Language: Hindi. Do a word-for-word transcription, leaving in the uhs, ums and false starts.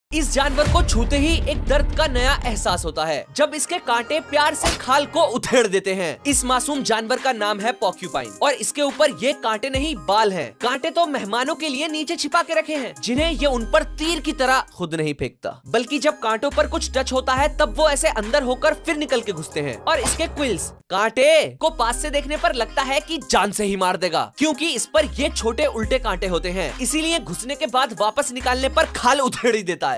इस जानवर को छूते ही एक दर्द का नया एहसास होता है जब इसके कांटे प्यार से खाल को उधेड़ देते हैं। इस मासूम जानवर का नाम है पोर्क्यूपाइन और इसके ऊपर ये कांटे नहीं बाल हैं। कांटे तो मेहमानों के लिए नीचे छिपा के रखे हैं जिन्हें ये उन पर तीर की तरह खुद नहीं फेंकता, बल्कि जब कांटों पर कुछ टच होता है तब वो ऐसे अंदर होकर फिर निकल के घुसते हैं। और इसके क्विल्स कांटे को पास से देखने पर लगता है कि जान से ही मार देगा, क्योंकि इस पर ये छोटे उल्टे कांटे होते हैं, इसीलिए घुसने के बाद वापस निकालने पर खाल उधेड़ ही देता है।